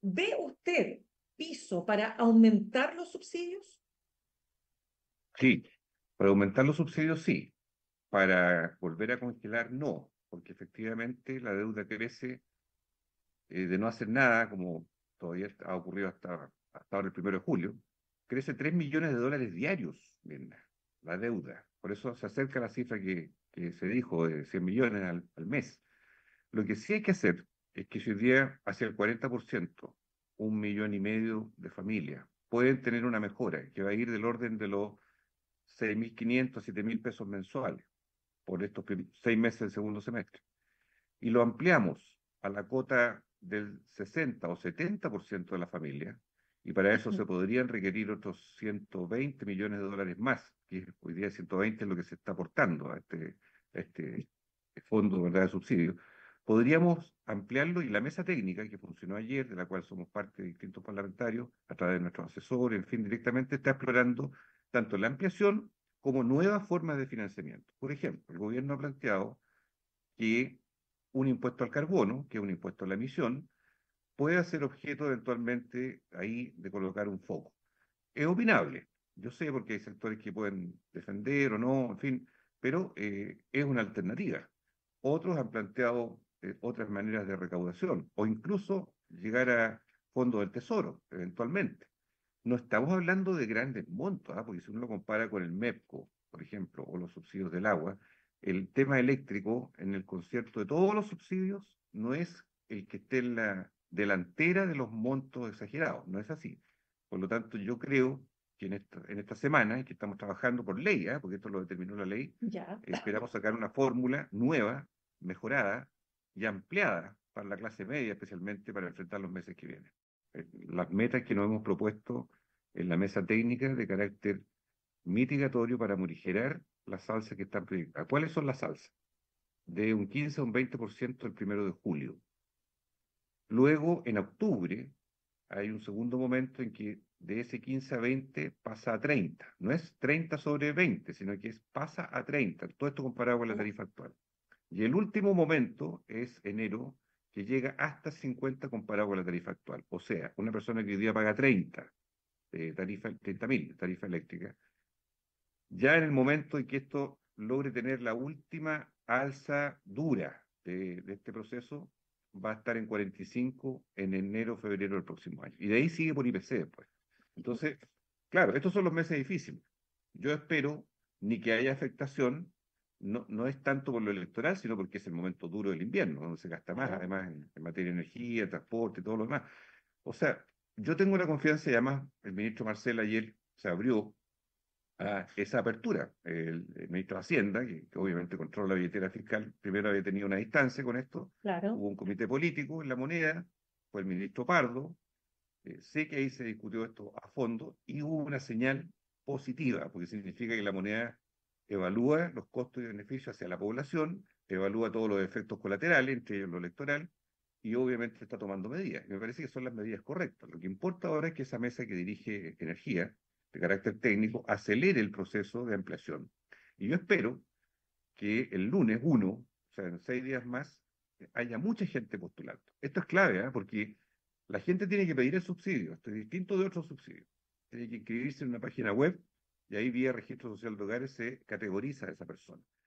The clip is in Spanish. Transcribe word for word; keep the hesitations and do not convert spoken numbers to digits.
¿Ve usted piso para aumentar los subsidios? Sí, para aumentar los subsidios sí, para volver a congelar no, porque efectivamente la deuda crece eh, de no hacer nada, como todavía ha ocurrido hasta, hasta ahora el primero de julio, crece tres millones de dólares diarios, Mirna, la deuda. Por eso se acerca a la cifra que, que se dijo de cien millones al, al mes. Lo que sí hay que hacer es que si hoy día hacia el cuarenta por ciento, un millón y medio de familias, pueden tener una mejora que va a ir del orden de los seis mil quinientos, siete mil pesos mensuales por estos prim- seis meses del segundo semestre, y lo ampliamos a la cota del sesenta o setenta por ciento de la familia, y para eso se podrían requerir otros ciento veinte millones de dólares más, que hoy día ciento veinte es lo que se está aportando a este, a este fondo, ¿verdad?, de subsidio. Podríamos ampliarlo y la mesa técnica que funcionó ayer, de la cual somos parte de distintos parlamentarios, a través de nuestros asesores, en fin, directamente está explorando tanto la ampliación como nuevas formas de financiamiento. Por ejemplo, el gobierno ha planteado que un impuesto al carbono, que es un impuesto a la emisión, puede ser objeto eventualmente ahí de colocar un foco. Es opinable, yo sé porque hay sectores que pueden defender o no, en fin, pero eh, es una alternativa. Otros han planteado eh, otras maneras de recaudación o incluso llegar a fondos del tesoro, eventualmente. No estamos hablando de grandes montos, ¿ah? Porque si uno lo compara con el MEPCO, por ejemplo, o los subsidios del agua, el tema eléctrico en el concierto de todos los subsidios no es el que esté en la delantera de los montos exagerados, no es así. Por lo tanto, yo creo que en esta, en esta semana, y que estamos trabajando por ley, ¿ah? Porque esto lo determinó la ley, Ya. esperamos sacar una fórmula nueva, mejorada y ampliada para la clase media, especialmente para enfrentar los meses que vienen. Eh, Las metas que nos hemos propuesto en la mesa técnica de carácter mitigatorio para morigerar las salsas que están proyectadas. ¿Cuáles son las salsas? De un quince a un veinte por ciento el primero de julio. Luego, en octubre, hay un segundo momento en que de ese quince a veinte pasa a treinta. No es treinta sobre veinte, sino que es pasa a treinta. Todo esto comparado con la tarifa actual. Y el último momento es enero, que llega hasta cincuenta comparado con la tarifa actual. O sea, una persona que hoy día paga treinta, eh, tarifa, treinta mil, tarifa eléctrica, ya en el momento en que esto logre tener la última alza dura de, de este proceso, va a estar en cuarenta y cinco en enero, febrero del próximo año. Y de ahí sigue por I P C después. Entonces, claro, estos son los meses difíciles. Yo espero ni que haya afectación, no, no es tanto por lo electoral, sino porque es el momento duro del invierno, donde se gasta más, Claro. además, en, en materia de energía, transporte, todo lo demás. O sea, yo tengo la confianza, y además el ministro Marcel ayer se abrió a esa apertura. El, el ministro de Hacienda, que, que obviamente controla la billetera fiscal, primero había tenido una distancia con esto, Claro. hubo un comité político en la moneda, fue el ministro Pardo, eh, sé que ahí se discutió esto a fondo y hubo una señal positiva, porque significa que la moneda evalúa los costos y beneficios hacia la población, evalúa todos los efectos colaterales, entre ellos lo electoral, y obviamente está tomando medidas. Y me parece que son las medidas correctas. Lo que importa ahora es que esa mesa que dirige energía, de carácter técnico, acelere el proceso de ampliación. Y yo espero que el lunes uno, o sea, en seis días más, haya mucha gente postulando. Esto es clave, ¿eh? Porque la gente tiene que pedir el subsidio, esto es distinto de otros subsidios. Tiene que inscribirse en una página web y ahí vía registro social de hogares se categoriza a esa persona.